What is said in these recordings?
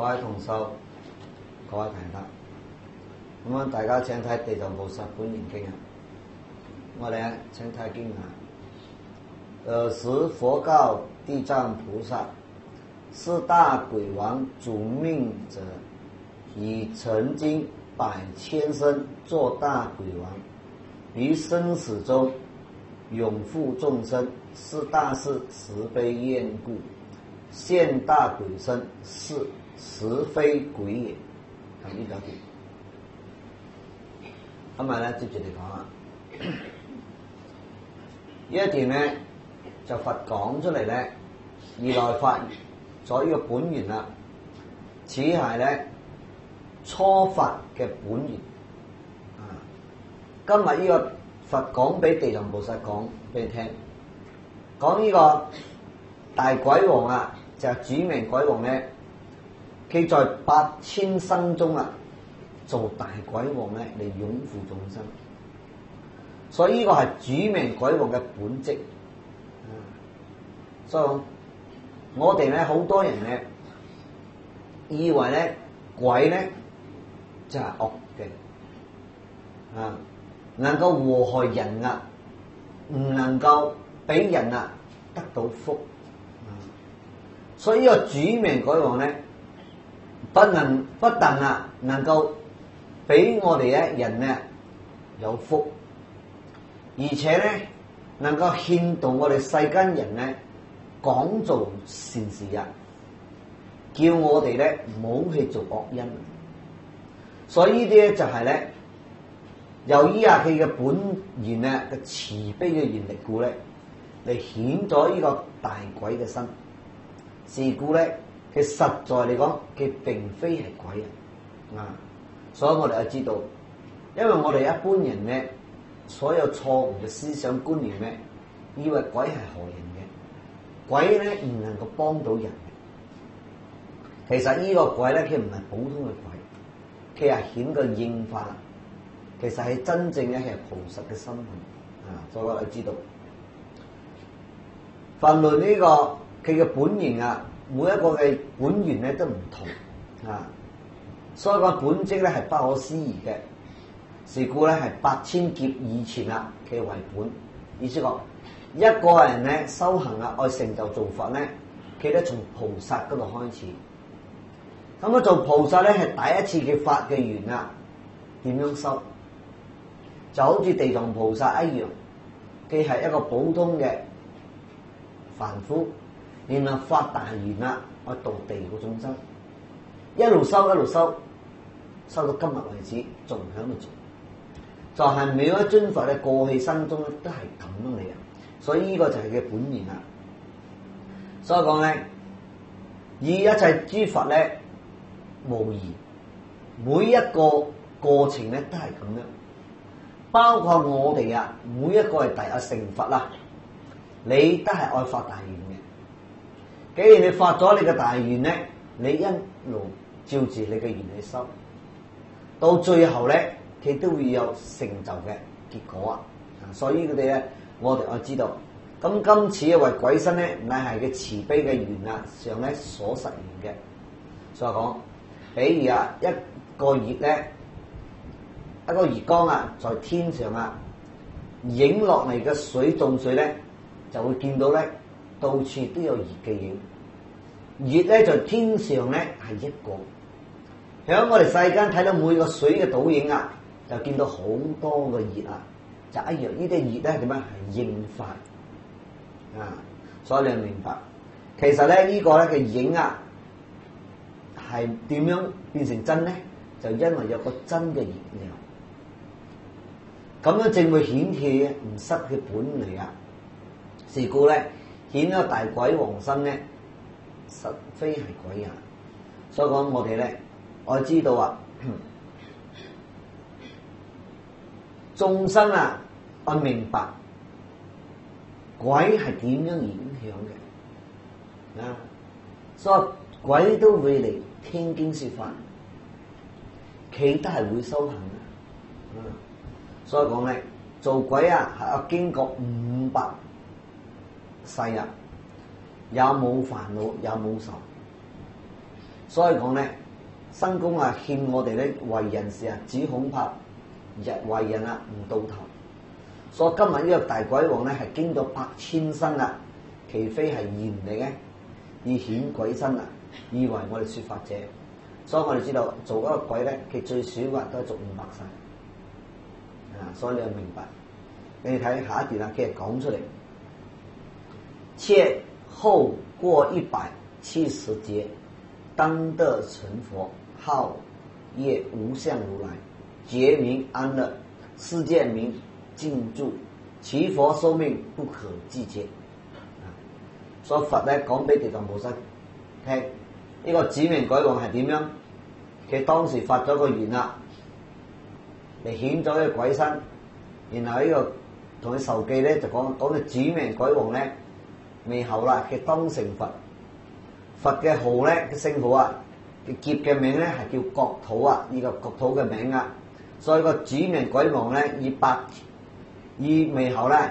位同修，各位大德，咁樣大家請睇《地藏菩薩本願經》啊！我哋咧請睇經啊。時佛告地藏菩薩：四大鬼王主命者，已曾經百千生做大鬼王，於生死中永護眾生。四大事實非厭故，現大鬼身是實非鬼也。咁呢兩點，咁啊咧接住嚟講啊，呢一段咧就佛講出嚟咧，如來發咗呢個本願啦，此係咧初發嘅本願啊。今日呢個佛講俾地藏菩薩講俾你聽，講呢個大鬼王啊，就係主命鬼王咧，佢在8000生中啊，做大鬼王咧嚟擁護眾生，所以呢個係主命鬼王嘅本質。所以我哋咧好多人咧以為咧鬼咧就係惡嘅啊，能夠禍害人啊，唔能夠俾人啊得到福。所以呢個主命鬼王咧，不但啊能夠俾我哋咧人咧有福，而且咧能夠勸導我哋世間人咧講做善事啊，叫我哋咧唔好去做惡因。所以呢啲咧就係咧由於啊佢嘅本願啊嘅慈悲嘅願力故咧，嚟顯咗呢個大鬼嘅身。是故咧，佢實在嚟講，佢並非係鬼啊！所以我哋要知道，因為我哋一般人咧，所有錯誤嘅思想觀念咧，以為鬼係害人嘅，鬼咧唔能夠幫到人嘅。其實呢個鬼咧，佢唔係普通嘅鬼，佢係顯個應化，其實係真正嘅係菩薩嘅身份啊！所以我哋知道，凡論呢個。佢嘅本願啊，每一個嘅本願咧都唔同啊，所以個本質咧係不可思議嘅。是故咧係8000劫以前啊，佢為本。意思講，一個人咧修行啊，愛成就造佛咧，佢咧從菩薩嗰度開始。咁啊，做菩薩咧係第一次嘅發嘅願啊，點樣修？就好似地藏菩薩一樣，佢係一個普通嘅凡夫。然後發大願啦，去度地個眾生，一路修一路修，修到今日為止，仲喺度做。就係每一尊佛嘅過去生中咧，都係咁樣嚟啊。所以呢個就係佢本願啦。所以講咧，以一切諸佛咧，無疑每一個過程咧都係咁樣。包括我哋啊，每一個係第一成佛啦，你都係愛發大願嘅。既然你發咗你嘅大願咧，你一路照住你嘅願去修，到最後咧，佢都會有成就嘅結果啊！所以佢哋咧，我哋要知道，咁今次嘅為鬼身咧，乃係佢慈悲嘅願啊上咧所實現嘅。所以講，比如啊，一個月咧，一個月光啊，在天上啊，影落嚟嘅水眾水咧，就會見到咧。到處都有月嘅影，月咧在天上咧係一個，響我哋世間睇到每個水嘅倒影啊，就見到好多個月啊，就一樣。呢啲月咧點樣係應化啊？所以你明白，其實咧呢個咧嘅影啊，係點樣變成真咧？就因為有個真嘅月亮，咁樣正會顯示唔失嘅本嚟啊。是故咧。顯咗大鬼王身咧，實非係鬼啊！所以講我哋咧，我知道啊，眾生啊，我明白鬼係點樣影響嘅啊！所以鬼都會嚟聽經說法，佢都係會修行嘅。所以講咧，做鬼啊係要經過500世啊，也冇煩惱，也冇愁。 所以講咧，申公啊勸我哋咧為人時啊，只恐怕為人啊唔到頭。所以今日呢個大鬼王咧係經咗8000身啦，其非係賢嚟嘅，以顯鬼身啊，以為我哋說法者。所以我哋知道做一個鬼咧，佢最少話都係做500世。所以你要明白。你睇下一段啦，佢係講出嚟，且後過170劫，當得成佛，號業無相如來，覺名安樂，世界名淨住，其佛壽命不可計劫。所以佛咧講俾地藏菩薩聽，呢個指明鬼王係點樣？佢當時發咗個願啦，嚟顯咗一個鬼身，然後呢個同佢受記咧就講嘅指明鬼王咧未後啦，佢當成佛。佛嘅號咧嘅聖號啊，嘅劫嘅名咧係叫國土啊，呢個國土嘅名啊。所以個指明鬼王咧以未後咧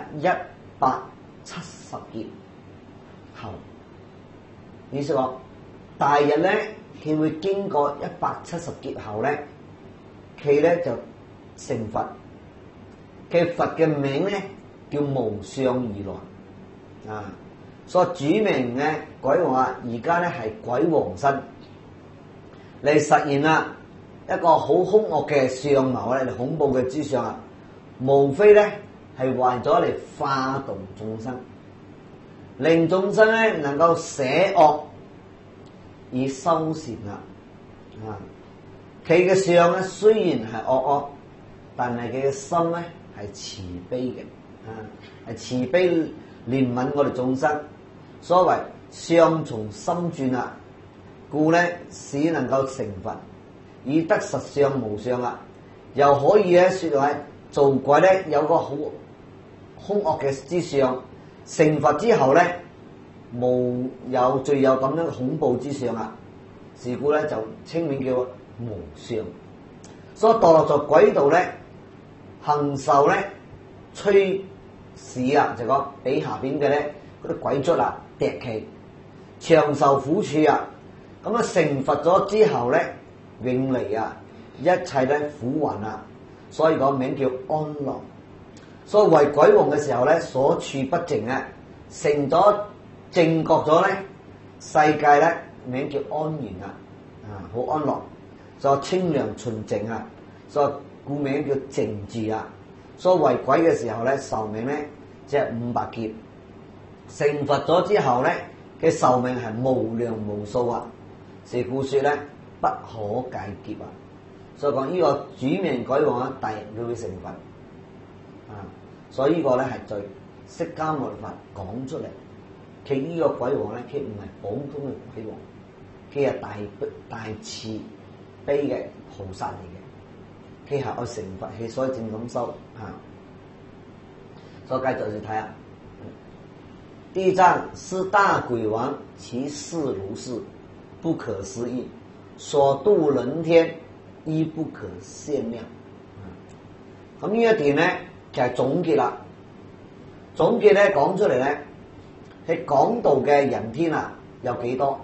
170劫後，意思講大日咧佢會經過170劫後咧，佢咧就成佛。佢佛嘅名咧叫無相如來啊。所以指明嘅鬼王啊，而家咧係鬼王身嚟實現啦一個好兇惡嘅相謀咧，恐怖嘅之相啊，無非咧係為咗嚟化度眾生，令眾生咧能夠捨惡以修善啦。啊，佢嘅相咧雖然係惡，但係佢嘅心咧係慈悲嘅，係慈悲憐憫我哋眾生。所謂相從心轉啊，故咧使能夠成佛，以得實相無相啊，又可以咧說係做鬼咧有個好兇惡嘅之相，成佛之後咧無有最有咁樣恐怖之相啊，是故咧就稱名叫無相。所以墮落在鬼道咧，行受咧趨使啊，就講俾下邊嘅咧嗰啲鬼卒啊敵其長受苦處啊。咁啊成佛咗之後咧，永離啊一切咧苦患啊，所以個名叫安樂。所以為鬼王嘅時候咧，所處不淨啊，成咗正覺咗咧，世界咧名叫安然啊，好安樂，所以清涼純淨啊，所以故名叫淨住啊。所以為鬼嘅時候咧，壽命咧即係500劫，成佛咗之後咧嘅壽命係無量無數啊，是故說咧不可計劫啊。所以講呢個主命鬼王啊，第日佢會成佛啊。所以呢個咧係最釋迦牟尼佛講出嚟，佢呢個鬼王咧，佢唔係普通嘅鬼王，佢係大慈悲嘅菩薩嚟嘅，佢係愛成佛，佢所以正咁修啊。所以繼續去睇下，地藏是大鬼王，其事如是，不可思議，所度人天，亦不可限量。咁呢一段咧就係總結啦。總結咧講出嚟咧，喺講道嘅人天啊有幾多？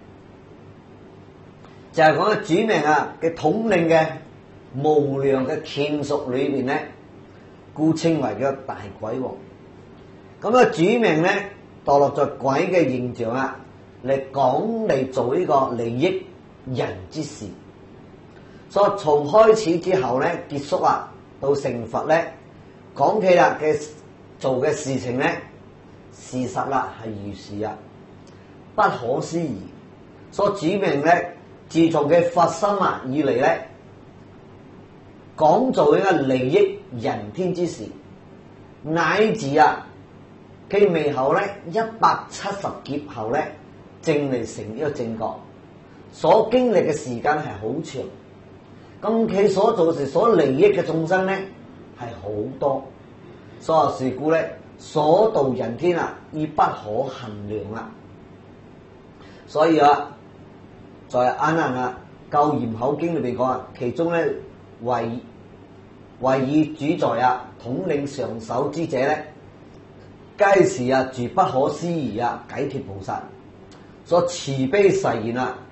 就係講嘅主命啊嘅統領嘅無量嘅眷屬裏邊咧，故稱為叫大鬼王。咁啊主命咧墮落在鬼嘅形象啊，嚟做呢個利益人之事。所以從開始之後咧，結束啊到成佛咧，講起啦嘅做嘅事情咧，事實啦係如是啊，不可思議。所以指明咧，自從佢發生啊以嚟咧，講做呢個利益人天之事，乃至啊佢未後咧170劫後咧，正嚟成呢個正覺，所經歷嘅時間係好長。咁佢所做嘅事，所利益嘅眾生咧係好多，所以是故咧所度人天啊，已不可衡量啊。所以啊，在《阿難啊救嚴口經》裏邊講啊，其中咧為以主宰啊統領上首之者咧，皆是啊住不可思議啊解脫菩薩，所慈悲誓言啊，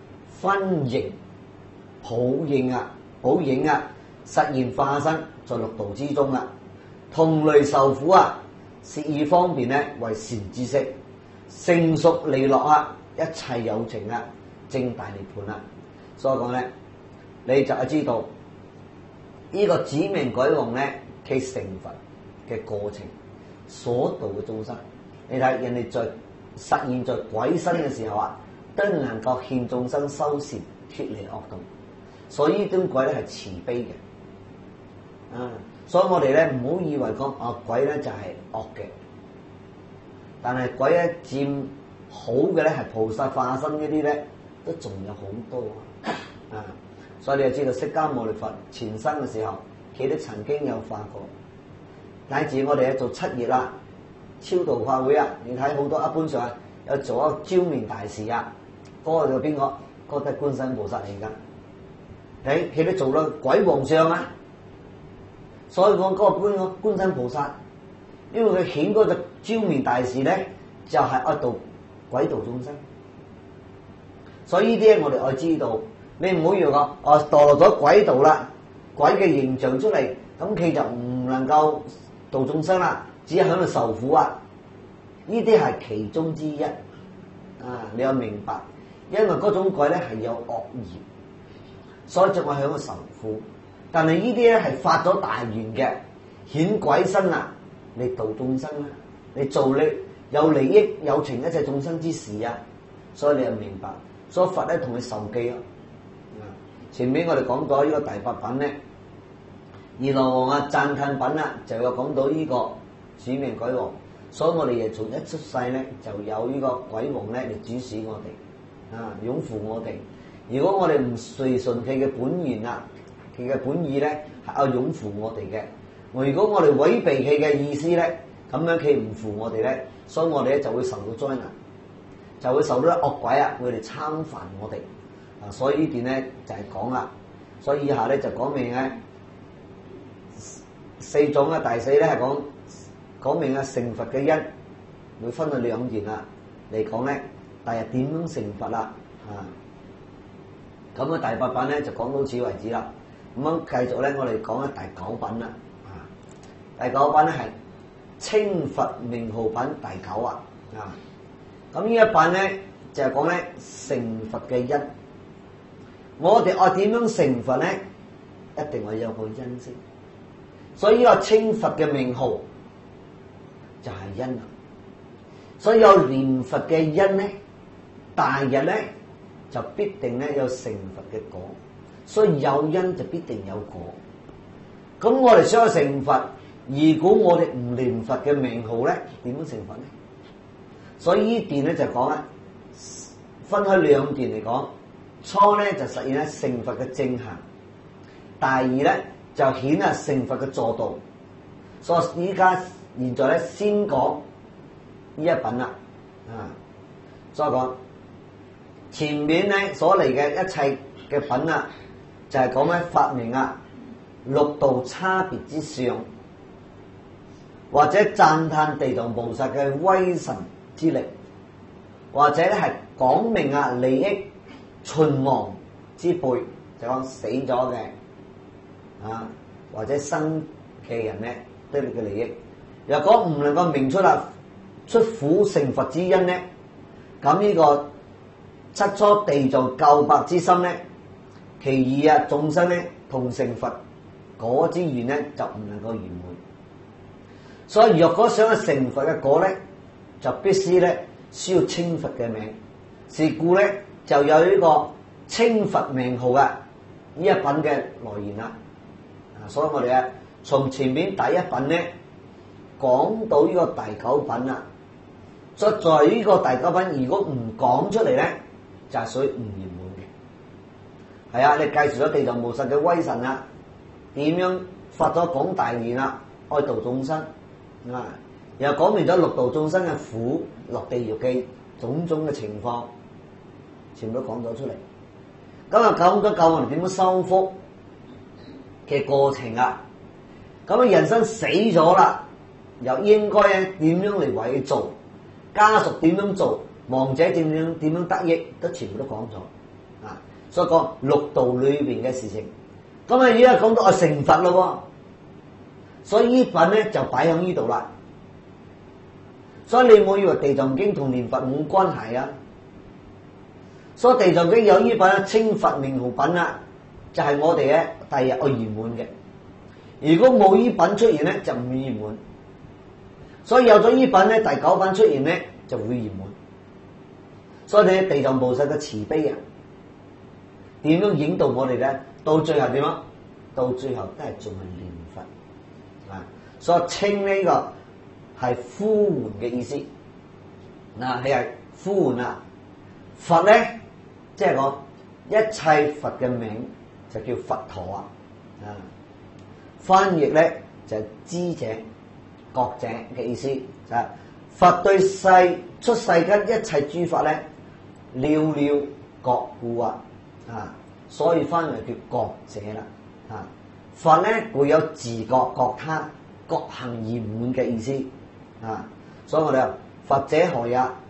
分形抱影啊，實現化身在六道之中啊，同類受苦啊，是以方便咧為善知識，成熟利樂啊，一切有情啊，正大涅槃啊。所以講咧，你就係知道呢個指明鬼王咧，其成佛嘅過程，所度嘅眾生。你睇人哋在實現在鬼身嘅時候啊，都能夠勸眾生修善，脫離惡道。所以呢種鬼咧係慈悲嘅，所以我哋咧唔好以為講鬼咧就係惡嘅，但係鬼咧佔好嘅咧係菩薩化身嗰啲咧，都仲有好多啊！所以你就知道釋迦牟尼佛前生嘅時候，佢都曾經有化過。乃至我哋咧做七月啦，超度法會啊，你睇好多一般上有做一個招面大事啊，嗰個就邊個？嗰個都係觀世音菩薩嚟㗎。佢都做到鬼皇上啊，所以講嗰個觀世音菩薩，因為佢顯嗰個招面大事咧，就係愛度鬼道眾生。所以呢啲我哋愛知道，你唔好以為講墮落咗鬼道啦，鬼嘅形象出嚟，咁佢就唔能夠度眾生啦，只係喺度受苦啊。呢啲係其中之一啊，你要明白，因為嗰種鬼咧係有惡業。所以就我喺度受苦，但係呢啲咧係發咗大願嘅，顯鬼身啊，你度眾生啦，你做你有利益有情一切眾生之事啊，所以你又明白，所以佛咧同佢受記咯。前面我哋講咗呢個第八品咧，閻羅王啊讚嘆品啊，就有講到呢個指明鬼王，所以我哋亦從一出世咧就有呢個鬼王咧嚟主使我哋啊，擁護我哋。如果我哋唔隨順佢嘅本源啊，佢嘅本意咧係要擁護我哋嘅。如果我哋違背佢嘅意思咧，咁樣佢唔扶我哋咧，所以我哋咧就會受到災難，就會受到惡鬼啊會嚟參煩我哋啊。所以呢段咧就係講啦。所以以下咧就講明咧四種啊，第四咧係講明啊成佛嘅因，會分到兩段啦嚟講咧。第日點樣成佛啦啊？咁啊，第八品咧就講到此為止啦。咁樣繼續咧，我哋講咧第九品啦。啊，第九品咧係稱佛名號品第九啊。啊，咁呢一品咧就係講咧成佛嘅因。我哋愛點樣成佛咧，一定係有個因先。所以呢個稱佛嘅名號就係因啊。所以有念佛嘅因咧，大日咧，就必定咧有成佛嘅果，所以有因就必定有果。咁我哋想去成佛，如果我哋唔念佛嘅名號咧，點樣成佛咧？所以呢段咧就講啦，分開兩段嚟講。初咧就實現咧成佛嘅正行，第二咧就顯啊成佛嘅助道。所以依家現在咧先講呢一品啦，啊，所以講。前面咧所嚟嘅一切嘅品啊，就係講咧發明啊六道差別之相，或者讚歎地藏菩薩嘅威神之力，或者咧係講明啊利益存亡之輩，就講死咗嘅啊或者生嘅人咧得嚟嘅利益。若果唔能夠明出出苦成佛之因咧，咁呢個七初地藏救拔之心咧，其二啊眾生咧同成佛果之願咧就唔能夠圓滿。所以若果想去成佛嘅果咧，就必須咧需要稱佛嘅名。是故咧就有呢個稱佛名號啊呢一品嘅來源啦。啊，所以我哋啊從前面第一品咧講到呢個第九品啦。所以在呢個第九品如果唔講出嚟咧，就係屬於唔圓滿嘅。係啊，你介紹咗地藏菩薩嘅威神啦，點樣發咗廣大願啦，愛度眾生啊，又講明咗六道眾生嘅苦，落地獄嘅種種嘅情況，全部都講咗出嚟。咁啊講咗教我哋點樣修福嘅過程啊。咁啊人生死咗啦，又應該咧點樣嚟為做？家屬點樣做？亡者點樣得益，都全部都講咗啊！ 所以講六道裏邊嘅事情。咁啊，而家講到成佛咯，所以呢品咧就擺喺呢度啦。所以你唔好以為地藏經同念佛冇關係啊。所以地藏經有呢品稱佛名號品啦，就係我哋咧第日去圓滿嘅。如果冇呢品出現咧，就唔會圓滿。所以有咗呢品咧，第九品出現咧就會圓滿。所以你地藏菩薩嘅慈悲啊，點樣引導我哋咧？到最後點啊？到最後都係仲係念佛啊！所以稱呢個係呼喚嘅意思。嗱，係呼喚啊！佛咧，即係講一切佛嘅名就叫佛陀啊！啊，翻譯咧就係知者、覺者嘅意思，就係佛對出世間一切諸法咧，了了覺故啊！啊，所以翻譯叫覺者啦。啊，佛咧會有自覺、覺他、覺行圓滿嘅意思。啊，所以我哋話佛者何也？啊，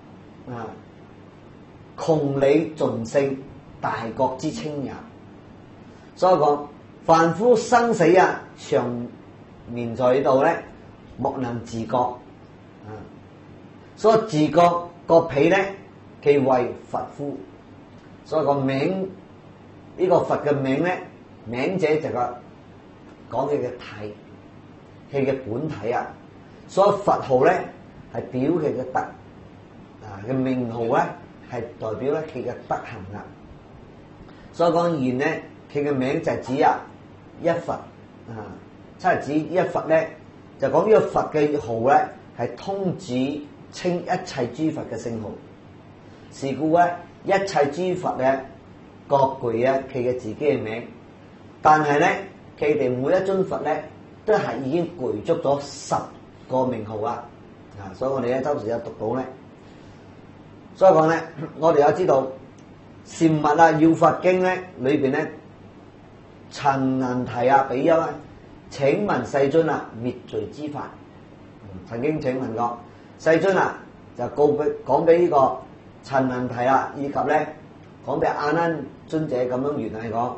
窮理盡性，大覺之稱也。所以講凡夫生死啊，常眠在度咧，莫能自覺。啊，所以自覺個彼咧，其為佛夫。所以個名呢個佛嘅名咧，名者就係講佢嘅體，佢嘅本體啊。所以佛號咧係表佢嘅德，啊嘅名號咧係代表咧佢嘅德行啊。所以講言咧，佢嘅名就係指啊一佛啊，即係指一佛咧，就講呢個佛嘅號咧係通指稱一切諸佛嘅聖號。是故咧，一切諸佛咧各具啊佢嘅自己嘅名，但係咧佢哋每一尊佛咧都係已經具足咗10個名號啊！啊，所以我哋咧周時有讀到咧，所以講咧，我哋有知道禪密啊要佛經咧裏邊咧，陳能提啊比丘啊，請問世尊啊滅罪之法，曾經請問過世尊啊，就講俾呢個陳能提啊，以及咧講俾阿難尊者咁樣原嚟講，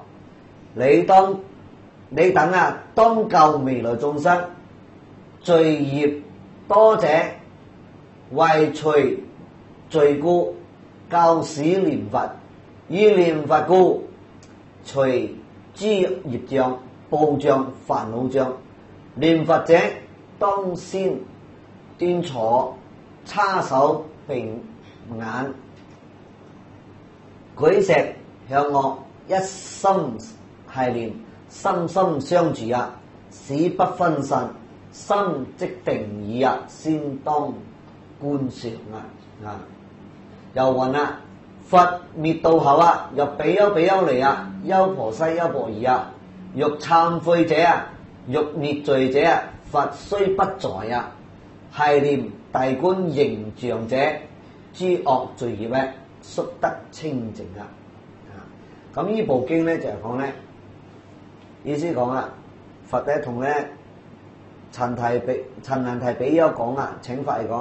你等啊當救未來眾生罪業多者，為除罪故，教使念佛，以念佛故，除諸業障、報障、煩惱障。念佛者當先端坐，叉手並眼，舉石向我，一心繫念，心心相住啊，使不分散。心即定矣啊，先當觀想啊！又云啊，佛滅度後啊，若比丘比丘尼啊，優婆塞優婆夷啊，欲懺悔者啊，欲滅罪者啊，佛雖不在啊，繫念諦觀形象者，諸惡罪業咧，速得清淨啊！咁呢部經咧就係講咧，意思講啊，佛咧同咧。陳能提比丘講啊，請法嚟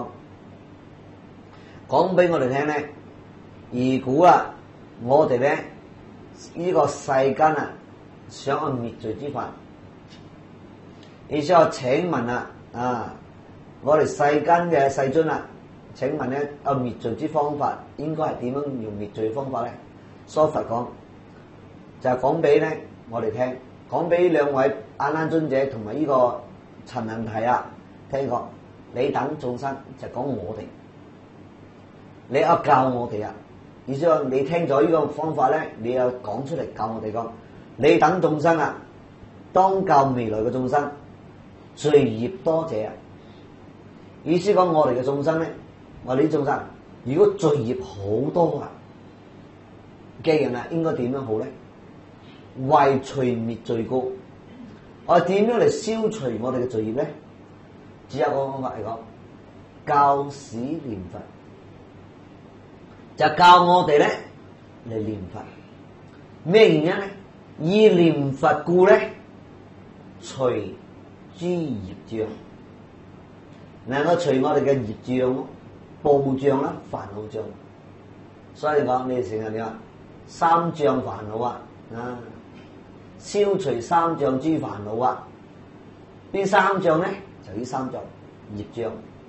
講俾我哋聽咧。如果啊，我哋咧呢個世間啊，想去滅罪之法，意思我請問啊，我哋世間嘅世尊啊，請問咧滅罪之方法應該係點樣用滅罪方法咧？所以佛講就係講俾咧我哋聽，講俾兩位阿難尊者同埋呢個。陳能提啊，聽過你等眾生就講我哋，你又教我哋啊，意思話你聽咗呢個方法咧，你又講出嚟教我哋講，你等眾生啊，當教未來嘅眾生，罪業多者啊，意思講我哋嘅眾生咧，我哋啲眾生如果罪業好多啊嘅人啊，應該點樣好咧？為除滅罪故。我點樣嚟消除我哋嘅罪業咧？只有一個方法嚟講，教使念佛，就教我哋咧嚟念佛。咩原因咧？以念佛故咧，除諸業障，能夠除我哋嘅業障、報障啦、煩惱障。所以講你哋成日點啊？ 三障煩惱啊，消除三障諸煩惱啊。邊三障咧？就呢三障：業障、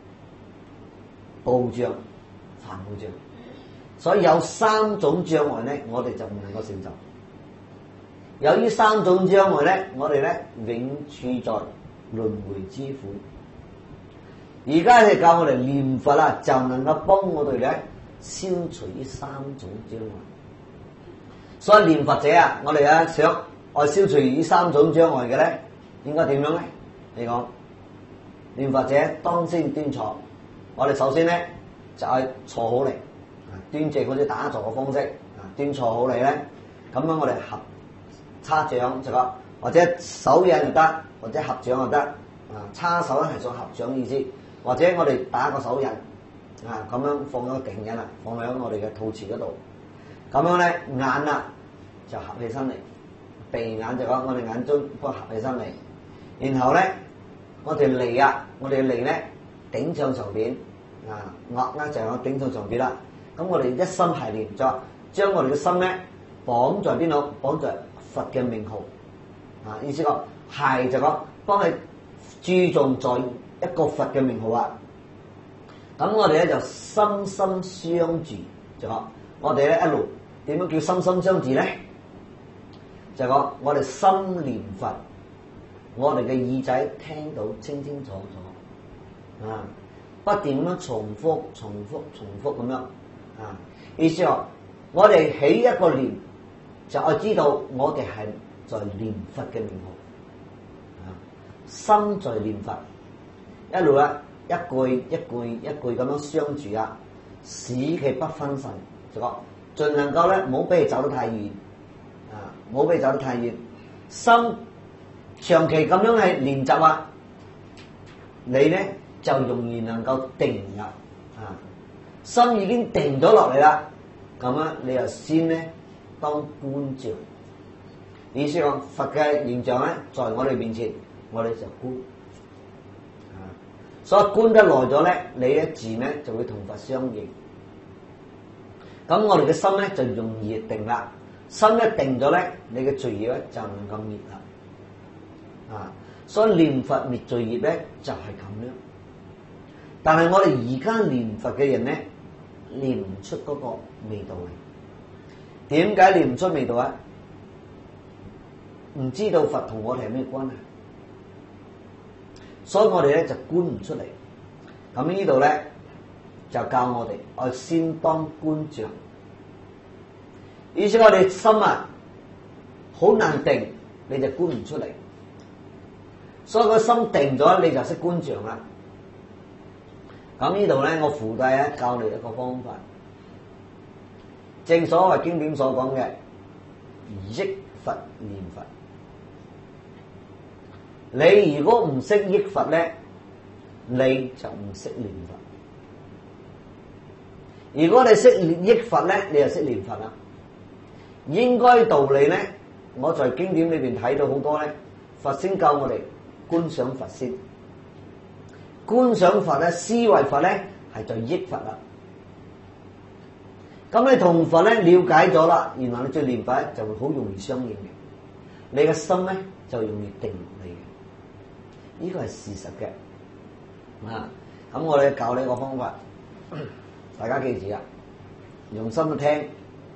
報障、煩惱障。所以有三種障礙咧，我哋就唔能夠成就。由於三種障礙咧，我哋咧永處在輪迴之苦。而家係教我哋念佛啦，就能夠幫我哋咧消除呢三種障礙。所以念佛者啊，我哋啊想我消除呢三種障礙嘅咧，應該點樣咧？你講念佛者當先端坐。我哋首先咧就係坐好嚟，端正好似打坐嘅方式，端坐好嚟咧，咁樣我哋合叉掌就講，或者手印就得，或者合掌就得。叉手咧係想合掌意思，或者我哋打個手印，咁樣放咗定印啦，放喺我哋嘅肚臍嗰度。咁樣咧眼啊就合起身嚟，鼻眼就講我哋眼中都合起身嚟。然後咧我哋脷啊，我哋脷咧頂上上邊，額咧就係我頂上上邊啦。咁我哋一心係念咗，將我哋嘅心咧綁在邊度？綁在佛嘅名號。意思講係就講幫你注重在一個佛嘅名號啊。咁我哋咧就心心相住，就講我哋咧一路點樣叫心心相住咧？就講我哋心念佛，我哋嘅耳仔聽到清清楚楚，不斷咁樣重複咁樣，意思話我哋起一個念，就係知道我哋係在念佛嘅名號，心在念佛，一路咧一句咁樣相住啊，使其不分神，就講盡能夠咧唔好俾佢走得太遠，唔好俾佢走得太遠，心長期咁樣係練習啊，你咧就容易能夠定啦，心已經定咗落嚟啦，咁啊你又先咧當觀照，意思講佛嘅形象咧在我哋面前，我哋就觀，所以觀得耐咗咧，你嘅字咧就會同佛相應，咁我哋嘅心咧就容易定啦，心一定咗咧，你嘅罪業咧就能夠滅啦，所以念佛滅罪業咧就係咁樣。但係我哋而家念佛嘅人咧，念唔出嗰個味道嚟。點解念唔出味道啊？唔知道佛同我哋係咩關係，所以我哋咧就觀唔出嚟。咁呢度咧就教我哋，我先當觀照。意思我哋心啊好難定，你就觀唔出嚟。所以個心定咗，你就識觀照啦。咁呢度咧，我附帶咧教你一個方法，正所謂經典所講嘅憶佛念佛。你如果唔識憶佛咧，你就唔識念佛。如果你識憶佛咧，你就識念佛啦。應該道理咧，我在經典裏邊睇到好多咧，佛先教我哋觀想佛先。觀想佛咧，思維佛咧，係在憶佛啦。咁你同佛咧了解咗啦，然後你再念佛咧就會好容易相應嘅，你嘅心咧就容易定落嚟嘅，呢個係事實嘅。咁我哋教你一個方法，大家記住啊，用心去聽。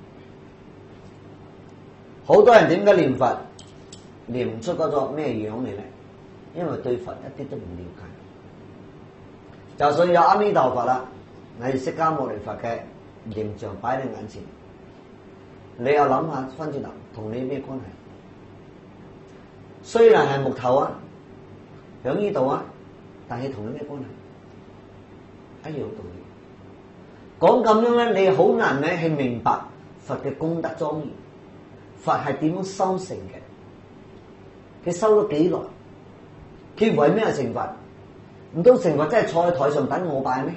好多人點解念佛念唔出嗰個咩樣嚟咧？因為對佛一啲都唔了解。就算有阿彌陀佛啦，你釋迦牟尼佛嘅形象擺喺你眼前，你又諗下翻轉頭同你咩關係？雖然係木頭啊，響呢度啊，但係同你咩關係？一樣道理。講咁樣咧，你好難咧去明白佛嘅功德莊嚴，佛係點樣修成嘅？佢修咗幾耐？佢為咩成佛？唔通成佛真係坐喺台上等我拜咩？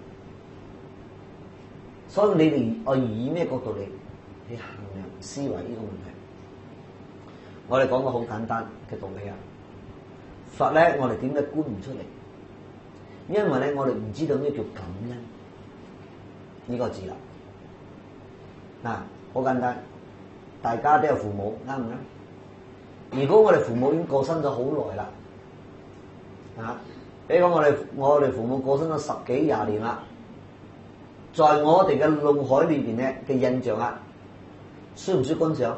所以你哋我以咩角度嚟去衡量思維呢個問題？我哋講個好簡單嘅道理啊！佛咧，我哋點解觀唔出嚟？因為咧，我哋唔知道咩叫感恩呢個字啦。 好簡單，大家都有父母，啱唔啱？如果我哋父母已經過身咗好耐啦，比如講我哋父母過身咗10幾20年啦，在我哋嘅腦海裏邊咧嘅印象啊，需唔需要觀賞？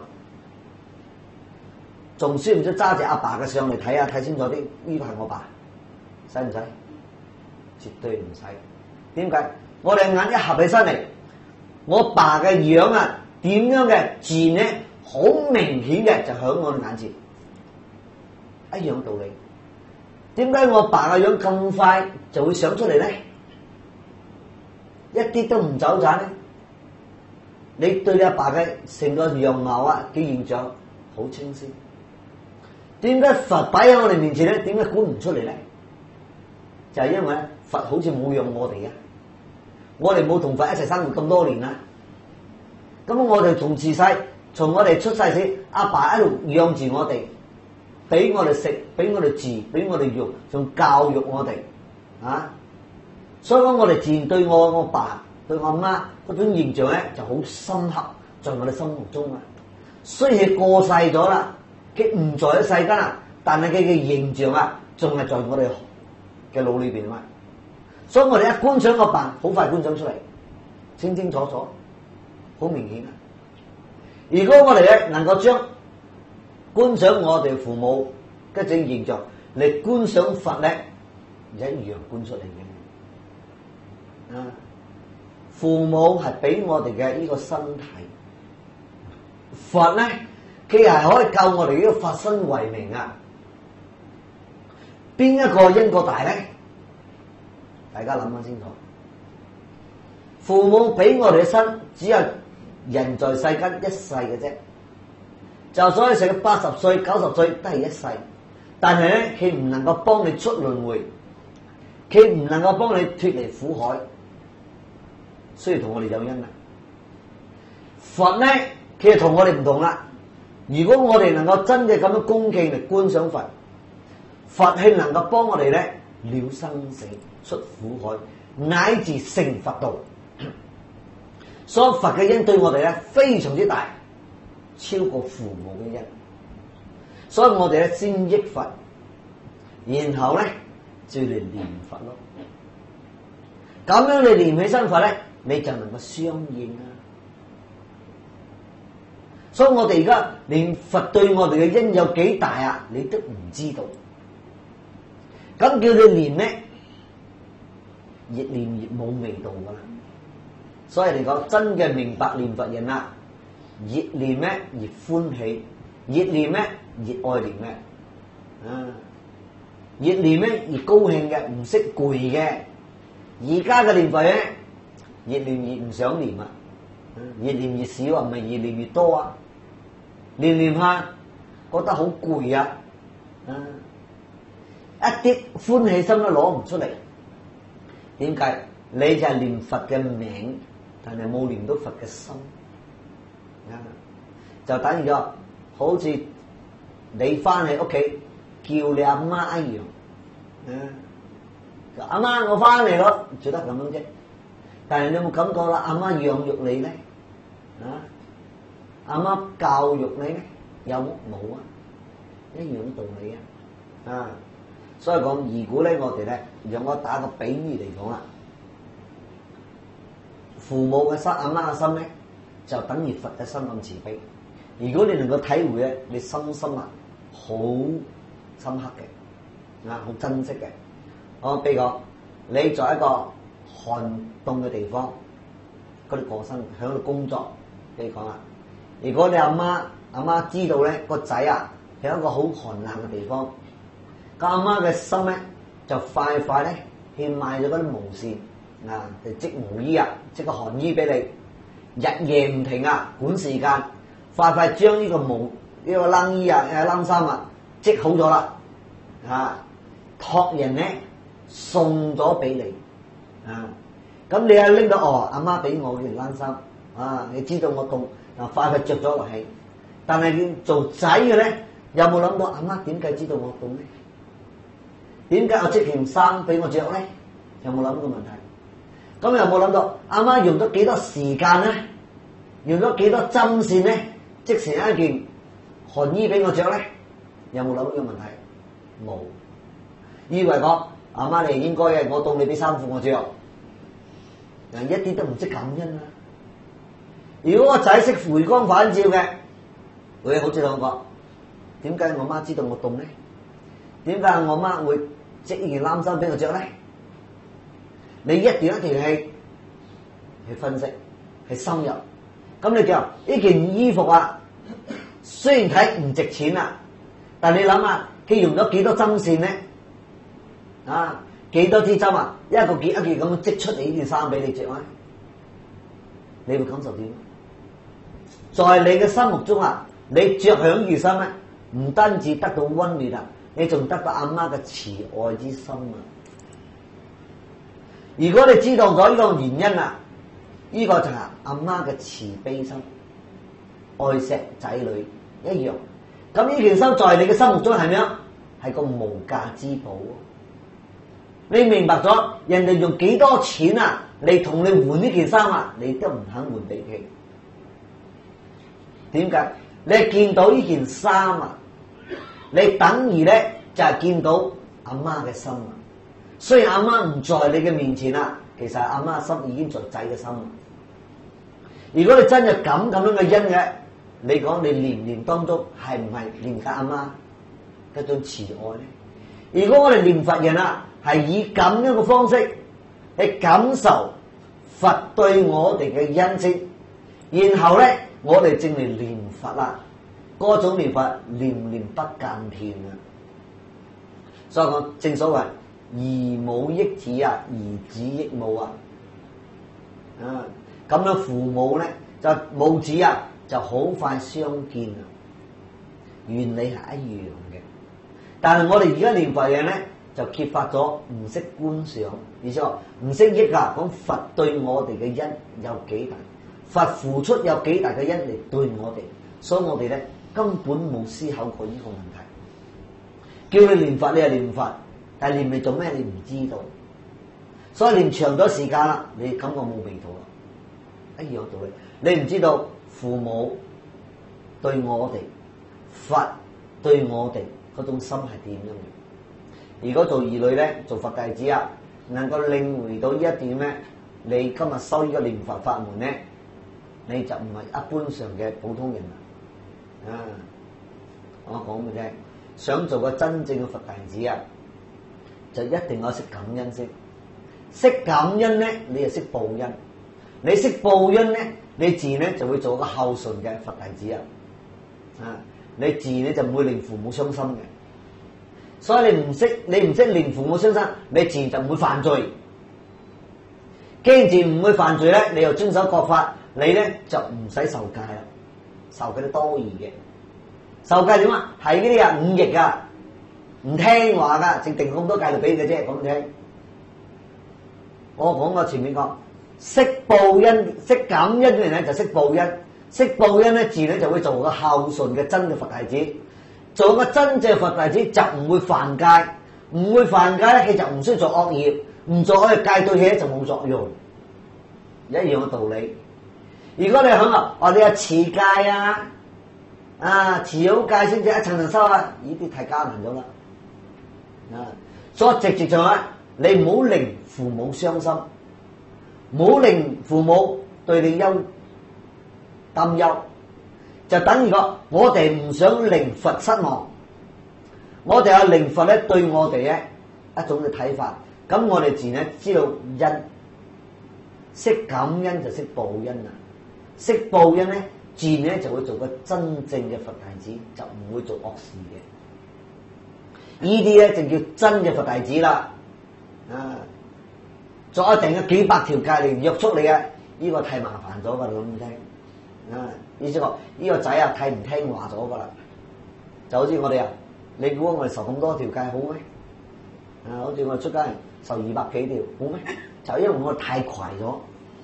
仲需唔需要揸住阿爸嘅相嚟睇下，睇清楚啲呢個係我爸，使唔使？絕對唔使。點解？我哋眼一合起身嚟，我爸嘅樣啊，點樣嘅自然咧，好明顯嘅就響我哋眼前，一樣道理。點解我爸嘅樣咁快就會想出嚟咧？一啲都唔走盞咧。你對你阿爸嘅成個樣貌啊嘅形象好清晰。點解佛擺喺我哋面前咧？點解估唔出嚟咧？就係因為佛好似冇養我哋啊！我哋冇同佛一齊生活咁多年啦。咁我哋從自細，從我哋出世時，阿爸一路養住我哋，俾我哋食，俾我哋住，俾我哋用，仲教育我哋啊！所以講我哋自然對我爸、對我媽嗰種形象咧就好深刻，在我哋心目中啊。雖然過世咗啦，佢唔在喺世間啦，但係佢嘅形象啊，仲係在我哋嘅腦裏邊啊嘛。所以我哋一觀賞個爸，好快觀賞出嚟，清清楚楚，好明顯啊！如果我哋咧能夠將觀賞我哋父母嘅種形象嚟觀賞佛咧，一樣觀出嚟嘅。啊，父母係俾我哋嘅呢個身體，佛咧佢係可以救我哋呢個法身為名啊！邊一個因果大咧？大家諗翻清楚，父母俾我哋嘅身，只有人在世間一世嘅啫，就所以成80歲、90歲都係一世，但係咧佢唔能夠幫你出輪迴，佢唔能夠幫你脫離苦海，需要同我哋有因啦。佛咧，佢係同我哋唔同啦。如果我哋能夠真嘅咁樣恭敬嚟觀賞佛，佛係能夠幫我哋咧了生死、出苦海，乃至成佛道。所以佛嘅恩對我哋咧非常之大，超過父母嘅恩。所以我哋咧先憶佛，然後咧就嚟念佛咯。咁樣你念起身佛咧，你就能夠相應啦。所以我哋而家連佛對我哋嘅恩有幾大啊，你都唔知道。咁叫你念咧，越念越冇味道噶啦。所以嚟講，真嘅明白念佛人啦，越念咧越歡喜，越念咧越愛念嘅，越念咧越高興嘅，唔識攰嘅。而家嘅念佛咧，越念越唔想念啊，越念越少啊，唔係越念越多啊。念念下覺得好攰啊，一啲歡喜心都攞唔出嚟。點解？你就係念佛嘅名，但係冇念到佛嘅心，就等於咗好似你翻去屋企叫你阿媽一樣，阿媽我翻嚟咯，只得咁樣啫。但係你有冇感覺啦？阿媽養育你咧，阿媽教育你咧，有冇？冇啊，一樣道理啊。所以講，如果咧我哋咧，讓我打個比喻嚟講啦，父母嘅心，阿媽嘅心咧，就等於佛嘅心咁慈悲。如果你能夠體會咧，你深深啊，好深刻嘅，好珍惜嘅。我比如講，你在一個寒凍嘅地方，嗰啲過身喺度工作，比如講啦，如果你阿媽知道咧個仔啊喺一個好寒冷嘅地方，個阿媽嘅心咧就快快咧去買咗嗰啲毛線就織毛衣啊，織個寒衣俾你，日夜唔停啊，管時間，快快將呢個毛呢個冷衣啊冷衫啊織好咗啦，託人咧送咗俾你，咁你啊拎到阿媽俾我件冷衫，你知道我凍，快快着咗落去。但係你做仔嘅咧，有冇諗到阿媽點解知道我凍咧？點解我織件衫俾我着咧？有冇諗過問題？咁有冇諗到阿媽用咗幾多時間咧？ 用咗幾多針線咧，織成一件寒衣俾我着咧？有冇諗呢個問題？冇。以為講阿媽你應該嘅，我當你俾衫褲我着，人一啲都唔識感恩啊！如果個仔識回光返照嘅，會好似兩個，點解我媽知道我凍咧？點解我媽會織呢件冷衫俾我着咧？你一段一條氣去分析，去深入。咁你講呢件衣服啊，雖然睇唔值錢啊，但你諗下，佢用咗幾多針線咧？啊，幾多支針啊？一個件一件咁織出嚟呢件衫俾你着啊？你會感受點？在你嘅心目中啊，你着響件衫咧，唔單止得到溫暖啊，你仲得到阿媽嘅慈愛之心啊！如果你知道咗呢個原因啊，呢個就係阿媽嘅慈悲心，愛錫仔女一樣。咁呢件衫在你嘅心目中係咩啊？係個無價之寶。你明白咗，人哋用幾多錢啊嚟同你換呢件衫啊，你都唔肯換俾佢。點解？你見到呢件衫啊，你等於咧就係見到阿媽嘅心啊。雖然阿媽唔在你嘅面前啦，其實阿媽嘅心已經在仔嘅心。如果你真係咁樣嘅恩嘅，你講你念念當中係唔係念緊阿媽嗰種慈愛咧？如果我哋念佛人啊，係以咁樣嘅方式去感受佛對我哋嘅恩賜，然後咧我哋正嚟念佛啦，嗰種念佛念念不間斷啊！所以講正所謂兒母益子啊，兒子益母啊，咁樣父母咧就母子啊就好快相見啊，原理係一樣嘅。但係我哋而家念佛人咧就揭發咗唔識觀賞，而且話唔識益啊，講佛對我哋嘅恩有幾大，佛付出有幾大嘅恩嚟對我哋，所以我哋咧根本冇思考過呢個問題。叫你念佛，你係念佛。但係念嚟做咩？你唔知道，所以念長咗時間啦，你感覺冇味道啦，一樣道理。你唔知道父母對我哋、佛對我哋嗰種心係點樣嘅？如果做兒女咧，做佛弟子啊，能夠領會到呢一點咧，你今日修呢個念佛法門咧，你就唔係一般上嘅普通人啦。我講俾你聽，想做個真正嘅佛弟子啊！就一定要識感恩先，識感恩咧，你就識報恩。你識報恩咧，你自然咧就會做個孝順嘅佛弟子啊！你自然咧就唔會令父母傷心嘅。所以你唔識令父母傷心，你自然就唔會犯罪。既然唔會犯罪咧，你又遵守國法，你咧就唔使受戒啦。受戒都多疑嘅，受戒點啊？係呢啲啊五逆啊！唔聽話噶，淨定咁多戒律俾佢啫，講聽。我講過前面講，識報恩、識感恩嘅人咧就識報恩，識報恩咧自然咧就會做個孝順嘅真嘅佛弟子，做個真正佛弟子就唔會犯戒，唔會犯戒咧佢就唔需要做惡業，唔做惡業戒對佢就冇作用，一樣嘅道理。如果你響話你有持戒持好戒先至一層層收啊，呢啲太艱難咗啦。所以直接上咧，你唔好令父母傷心，唔好令父母對你擔憂，就等於個我哋唔想令佛失望，我哋有令佛咧對我哋嘅一種嘅睇法，咁我哋自然咧知道恩，識感恩就識報恩啦，識報恩咧自然咧就會做個真正嘅佛弟子，就唔會做惡事嘅。呢啲咧就叫真嘅佛弟子啦，做一定嘅幾百條戒嚟約束你啊！呢個太麻煩咗噶啦，咁聽意思話呢個仔啊太唔聽話咗噶啦，就好似我哋啊，你估我哋受咁多條戒好咩？好似我哋出街受200幾條好咩？就因為我哋太攰咗，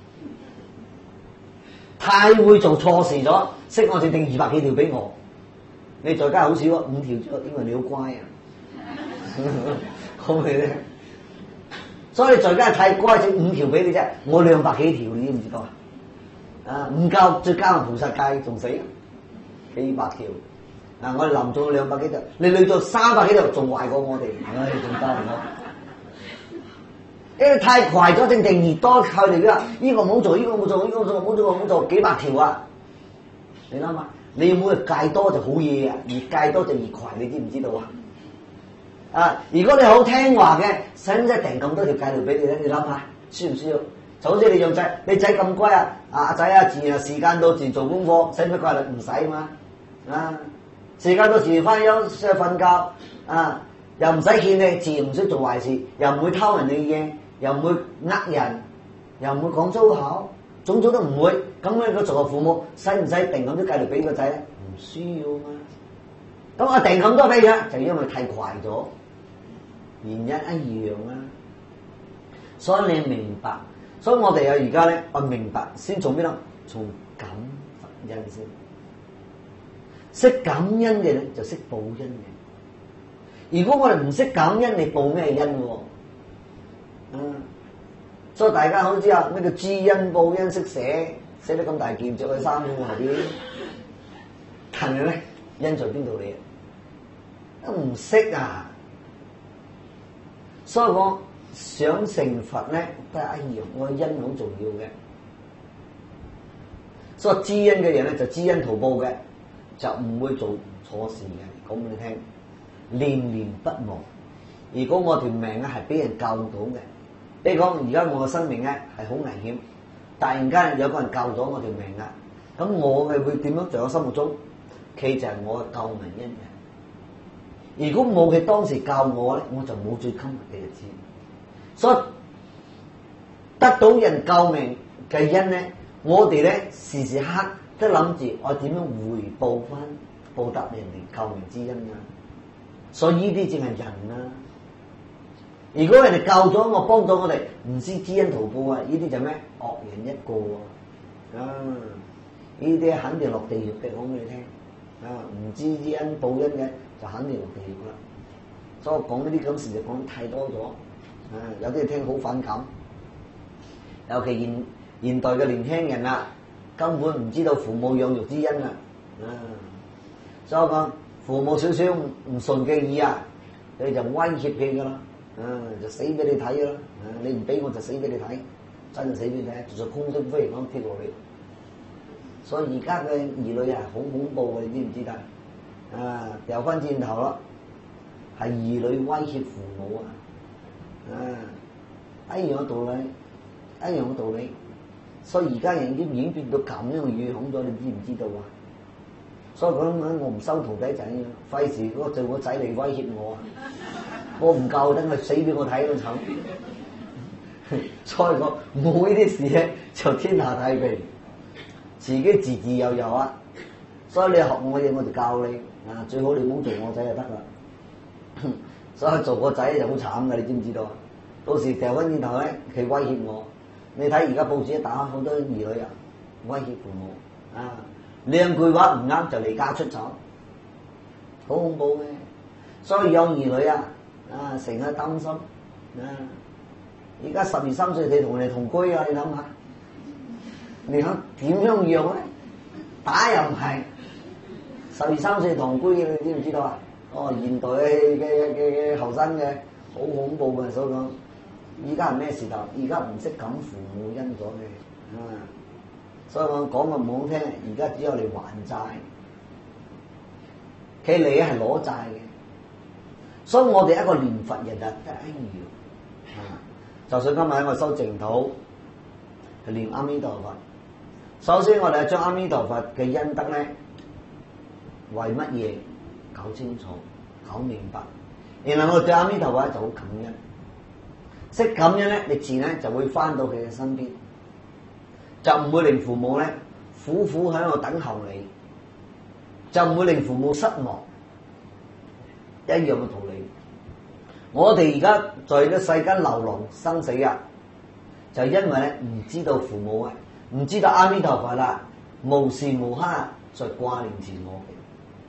太會做錯事咗，識我哋定200幾條俾我，你在家好少啊5條啫，因為你好乖啊。好嘅咧，所以你在家太乖，整5條俾你啫，我200幾條，你知唔知道啊，唔夠再加埋菩薩戒仲死，幾百條。嗱，我哋臨做200幾條，你累做300幾條仲壞過我哋，唉，仲得唔得？因為太快咗，正定越多佢哋噶，呢個唔好做，呢個唔好做，呢個唔好做，唔好做，幾百條啊！你諗下，你每日戒多就好嘢啊，越戒多就越快，你知唔知道啊？啊，如果你好聽話嘅，使唔使訂咁多條戒條俾你咧？你諗下，需唔需要？就好似你養仔，你仔咁乖啊，阿仔啊，自然時間到自然做功課，使唔使戒律？唔使嘛，啊，時間到自然翻休息瞓覺，啊，又唔使勸你，自然唔識做壞事，又唔會偷人哋嘅嘢。又唔會呃人，又唔會講粗口，種種都唔會。咁樣佢做個父母，使唔使定咁多戒律俾個仔咧？唔需要嘛。咁我定咁多俾佢，就因為太快咗，原因一樣啦。所以你明白，所以我哋而家咧，我明白先從邊度？從感佛恩先。識感恩嘅咧，就識報恩嘅。如果我哋唔識感恩，你報咩恩喎？所以大家好知啊，咩叫知恩報恩，識寫得咁大件，着佢衫褲後邊，但係咧，恩在邊度嚟？都唔識啊！所以我想成佛咧，都係一樣，我恩好重要嘅。所以知恩嘅人咧，就知恩圖報嘅，就唔會做錯事嘅。講俾你聽，念念不忘。如果我條命啊係俾人救到嘅。你講而家我嘅生命咧係好危險，突然間有個人救咗我條命啊，咁我係會點樣在我心目中？佢就係我嘅救命恩人。如果冇佢當時救我咧，我就冇最今日嘅日子。所以得到人救命嘅恩咧，我哋咧時時刻都諗住我點樣回報翻報答人哋救命之恩啊！所以呢啲正係人啊！如果人哋救咗我，幫咗我哋，唔知知恩圖報啊！呢啲就咩惡人一個啊！呢啲肯定落地獄嘅，講俾你聽啊！唔知知恩報恩嘅，就肯定落地獄啦。所以我講呢啲咁事就講得太多咗啊！有啲人聽好反感，尤其現代嘅年輕人啊，根本唔知道父母養育之恩啊！所以我講父母少少唔順嘅意啊，你就威脅佢噶啦。就死俾你睇啦！你唔俾我就死俾你睇，真係死俾你睇，就空中飛咁跌落嚟。所以而家嘅兒女啊，好恐怖嘅，你知唔知道？掉翻轉頭咯，係兒女威脅父母啊！一樣嘅道理，一樣嘅道理。所以而家人已經變到咁樣嘅語孔咗，你知唔知道啊？所以講我唔收徒弟仔，費事嗰個做個仔嚟威脅我啊！我唔夠，等佢死俾我睇都慘。所以講冇呢啲事咧，就天下太平，自己自自由由啊！所以你學我嘢，我就教你啊，最好你唔好做我仔就得啦。所以做個仔就好慘噶，你知唔知道啊？到時掉翻轉頭咧，佢威脅我。你睇而家報紙一打，好多兒女啊，威脅父母啊，兩句話唔啱就離家出走，好恐怖嘅。所以有兒女啊。成日擔心而家12、13歲你同人哋同居啊，你諗下，你諗點樣養咧？打又唔係12、13歲同居嘅，你知唔知道啊？現代嘅後生嘅好恐怖嘅，所以講而家係咩時代？而家唔識感父母恩咗嘅所以我講嘅唔好聽，而家只有嚟還債，佢嚟係攞債嘅。所以我哋一個念佛人啊，得一樣就算今日喺我修淨土，係念阿彌陀佛。首先我哋係將阿彌陀佛嘅恩德咧，為乜嘢搞清楚、搞明白，然後我哋對阿彌陀佛就好感恩。識感恩咧，你自然咧就會翻到佢嘅身邊，就唔會令父母咧苦苦喺度等候你，就唔會令父母失望。一樣嘅道理，我哋而家在呢世間流浪生死啊，就因為咧唔知道父母啊，唔知道阿彌陀佛啦，無時無刻在掛念住我哋。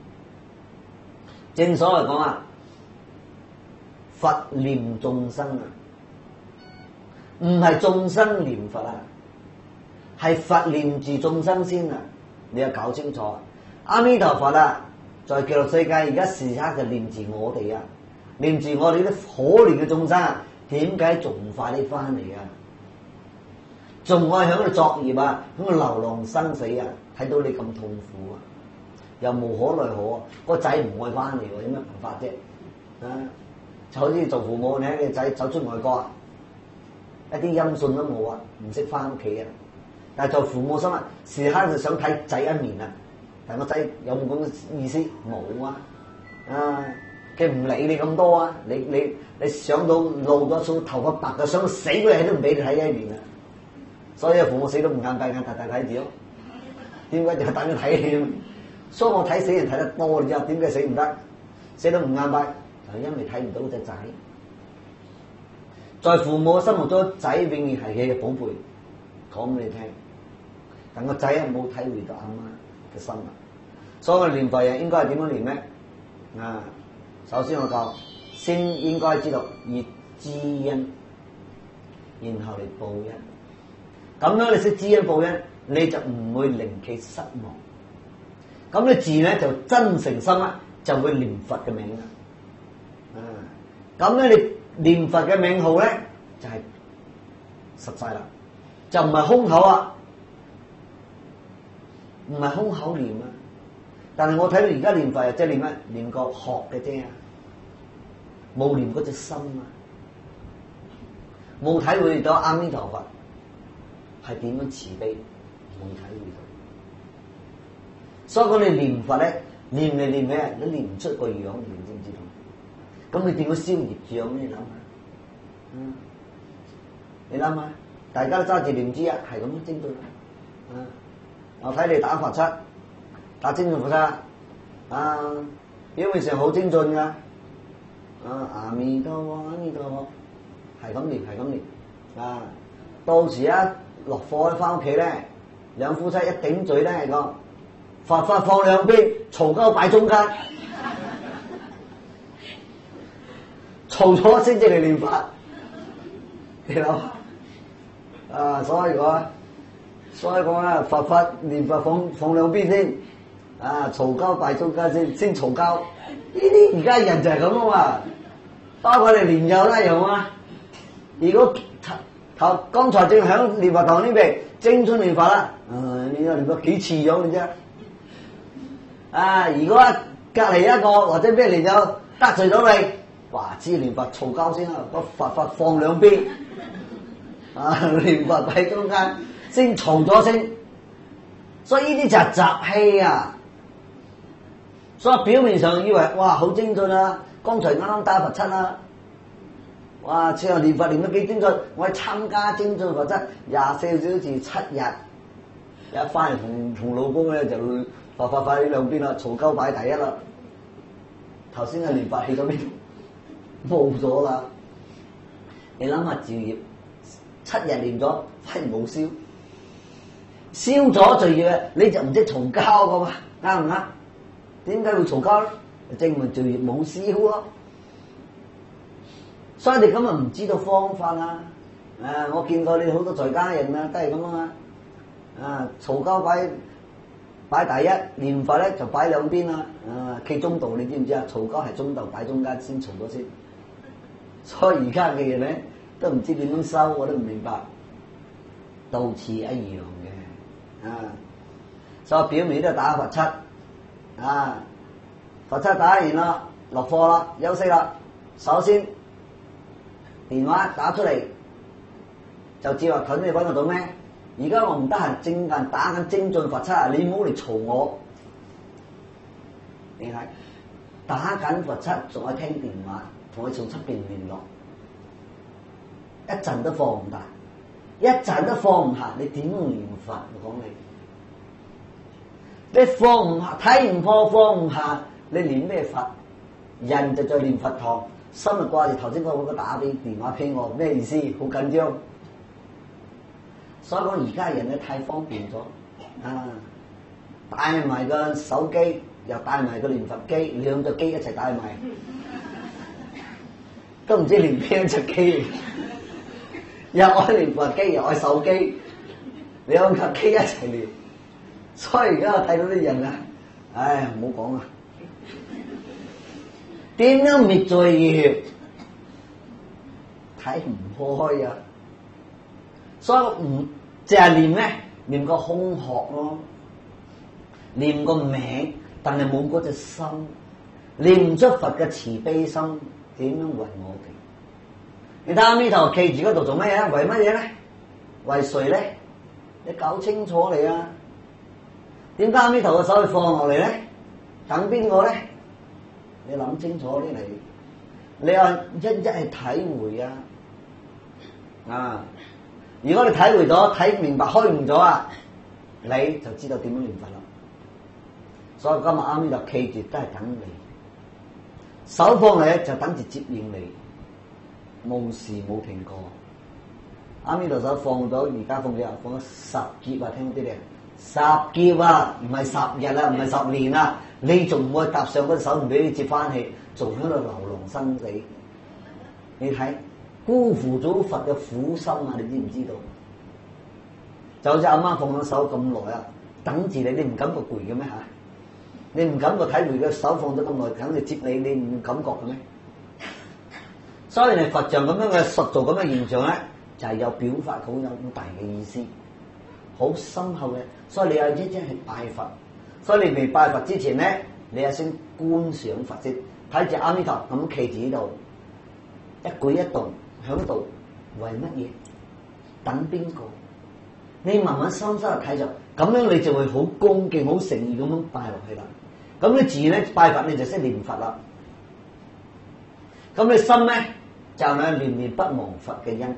正所謂講啊，佛念眾生啊，唔係眾生念佛啊， 係佛念住眾生先啊！你要搞清楚，阿彌陀佛啊，在極樂世界而家時刻就念住我哋啊，念住我哋啲可憐嘅眾生啊，點解仲唔快啲翻嚟啊？仲愛響度作業啊，響度流浪生死啊，睇到你咁痛苦啊，又無可奈何啊，個仔唔愛翻嚟喎，有咩辦法啫？啊，就好似做父母，你睇你個仔走出外國啊，一啲音訊都冇啊，唔識翻屋企啊。但係做父母心啊，時刻就想睇仔一面啊。但係個仔有冇咁嘅意思？冇啊！啊，佢唔理你咁多啊！你想到露咗數頭髮白嘅，想到死嗰日都唔俾你睇一面啊！所以父母死都唔眼閉眼睇睇住咯。點解就等佢睇戲？所以我睇死人睇得多，你知點解死唔得？死都唔眼閉，就因為睇唔到隻仔。在父母心目中，仔永遠係佢嘅寶貝。講俾你聽，但個仔啊冇體會到阿媽嘅心啊，所以我念佛人應該係點樣念咧？啊，首先我講，先應該知道要知恩，然後嚟報恩。咁樣你識知恩報恩，你就唔會令其失望。咁你自然咧就真誠心啦，就會念佛嘅名啦。啊，咁咧你念佛嘅名號咧就係實際啦。就唔係空口啊，唔係空口念啊。但係我睇到而家念佛即係念乜？念個學嘅啫，冇念嗰隻心啊，冇體會到阿彌陀佛係點樣慈悲，冇體會到。所以講你念佛咧，念嚟念咩？你念唔出個樣，你知唔知道？咁你點樣消業障？你諗下，你諗下。大家都揸住念珠啊，係咁樣精進啊！我睇你打佛七，打精進佛七啊，表面上好精進噶，阿彌陀佛，阿彌陀佛，係咁念，係咁念啊！到時一落課翻屋企咧，兩夫妻一頂嘴咧，講佛法放兩邊，嘈交擺中間，嘈咗先至嚟念佛，你諗？啊，所以講啊，佛法念佛放兩邊先，啊，嘈交擺中間先嘈交。呢啲而家人就係咁啊嘛，包括你年幼啦，有啊。如果剛才正響念佛堂呢邊精進念佛啦，你又念咗幾次咗你啫？啊，如果隔離一個或者咩年幼得罪咗你，話知念佛嘈交先啊，個佛法放兩邊。啊！念佛喺中間先嘈咗先，所以呢啲就係習氣啊！所以表面上以為哇好精進啊，剛才啱啱打佛七啊，哇！之後念佛念得幾精進，我係參加精進佛七24小時7日，一翻嚟同老公咧就佛法擺呢兩邊啦，嘈交擺第一啦。頭先嘅念佛去咗邊度？冇咗啦！你諗下造業。7日念咗，反而冇燒，燒咗就要你就唔識嘈交噶嘛，啱唔啱？點解會嘈交咧？證明造業冇燒咯，所以你咁啊唔知道方法啦。我見過你好多在家人啊，都係咁啊嘛。嘈交擺第一，念佛咧就擺兩邊啦。企中道，你知唔知啊？嘈交係中道，擺中間先嘈咗先。所以而家嘅嘢咧。都唔知點樣收，我都唔明白，到此一樣嘅，所以表面都打佛七，佛七打完啦，落課啦，休息啦，首先電話打出嚟，就只話佢你揾得到咩？而家我唔得閒，正緊打緊精進佛七啊！你唔好嚟嘈我，你睇打緊佛七，仲係聽電話，同佢從出邊聯絡。一陣都放唔大，一陣都放唔下，你點念佛？我講你放唔下，睇唔破，放唔下，你念咩佛？人就在念佛堂，心就掛住頭先嗰個打俾電話俾我，咩意思？好緊張。所以講而家人咧太方便咗，帶埋個手機，又帶埋個念佛機，兩隻機一齊帶埋，都唔知念邊一隻機。又愛念佛機，又愛手機， 兩架機一齊念。所以而家我睇到啲人啊，唉，唔好講啊，點樣滅罪業睇唔開啊！所以唔淨係念咩？念個空殼咯，念個名，但係冇嗰隻心，念唔出佛嘅慈悲心，點樣為我哋？你睇下呢頭企住嗰度做乜嘢？為乜嘢咧？為誰咧？你搞清楚嚟啊！點解呢頭個手會放落嚟咧？等邊個咧？你諗清楚啲嚟，你話一係體會啊！啊！如果你體會咗、睇明白、開悟咗啊，你就知道點樣念佛啦。所以今日啱呢度企住都係等你，手放嚟就等住接應你，無時冇停過。啱呢度手放咗，而家放幾日？放咗10劫啊！聽啲咧，10劫啊，唔係10日啊，唔係10年啊，你仲唔會搭上嗰隻手唔俾你接翻起，仲喺度流浪生死？你睇。辜負咗佛嘅苦心啊！你知唔知道？就好似阿媽放咗手咁耐啊，等住你，你唔感覺攰嘅咩嚇？你唔感覺體會嘅手放咗咁耐，等住接你，你唔感覺嘅咩？所以你佛像咁樣嘅塑造咁嘅現象咧，就係有表達好有好大嘅意思，好深厚嘅。所以你有一去拜佛，所以你未拜佛之前咧，你係先觀賞佛先，睇住阿彌陀咁企住呢度，一舉一動。喺度為乜嘢？等邊個？你慢慢深深去睇就，咁樣你就會好恭敬、好誠意咁樣拜落去啦。咁你自然咧拜佛你就識念佛啦。咁你心咧就係念念不忘佛嘅恩。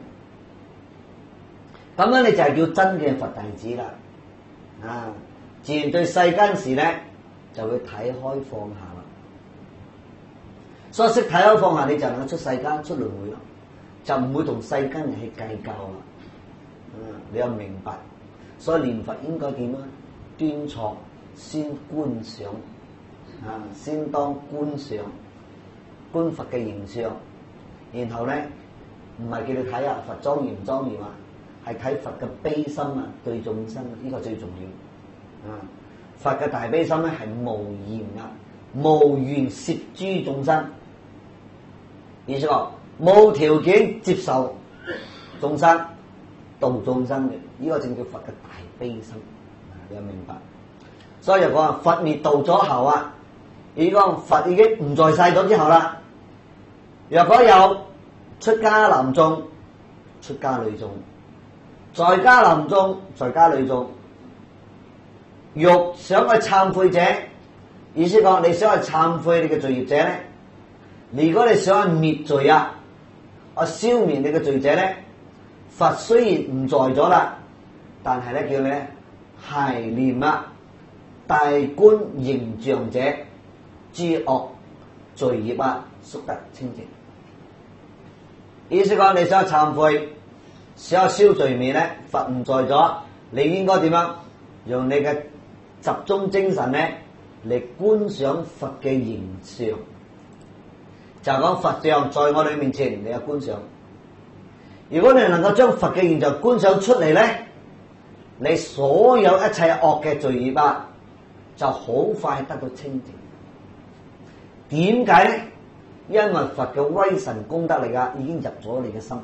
咁樣你就係叫真嘅佛弟子啦。啊，自然對世間事咧就會睇開放下啦。所以識睇開放下，你就能夠出世間、出輪迴啦。就唔會同世間人去計較啦，你又明白，所以念佛應該點啊？端坐先觀想，先當觀想觀佛嘅形象，然後咧唔係叫你睇啊佛莊嚴唔莊嚴啊，係睇佛嘅悲心啊，對眾生呢個最重要。佛嘅大悲心咧係無緣啊，無緣攝諸眾生，意思講。冇條件接受眾生、度眾生嘅，呢個正叫佛嘅大悲心，你有明白？所以又講佛滅度咗後啊，如果佛已經唔在世咗之後啦，若果有出家男眾、出家女眾、在家男眾、在家女眾，欲想去懺悔者，意思講你想去懺悔你嘅罪業者咧，如果你想去滅罪啊，消滅你嘅罪者咧，佛雖然唔在咗啦，但係咧叫你咧繫念啊，大觀形象者，諸惡罪業啊，速得清淨。意思講你想懺悔，想消罪滅咧，佛唔在咗，你應該點樣？用你嘅集中精神咧嚟觀想佛嘅形象。就講佛像在我哋面前，你有觀想。如果你能夠將佛嘅形象觀想出嚟咧，你所有一切惡嘅罪業啊，就好快得到清淨。點解咧？因為佛嘅威神功德嚟噶，已經入咗你嘅心。